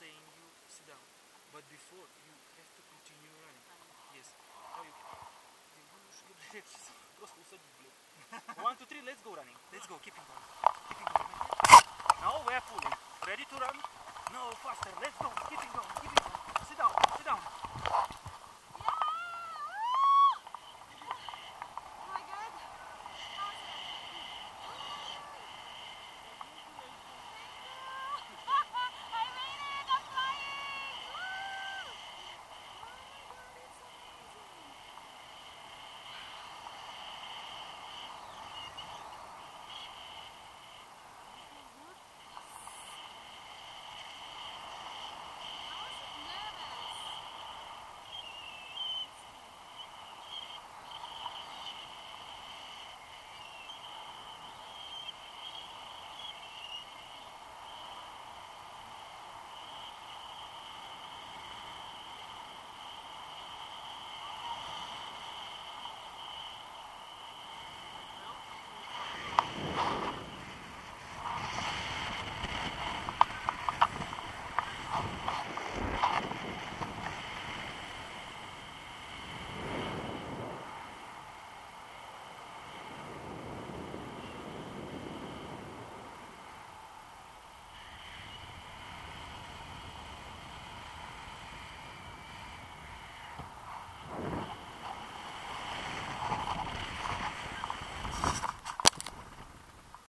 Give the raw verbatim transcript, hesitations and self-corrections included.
saying you sit down. But before, you have to continue running. Yes. Now you, you should просто усадить, блядь. One, two, three, let's go running. Let's go, keeping going. Keeping going. Now we are pulling. Ready to run? No, faster. Let's go. Keeping going. Keeping going. Sit down. Sit down.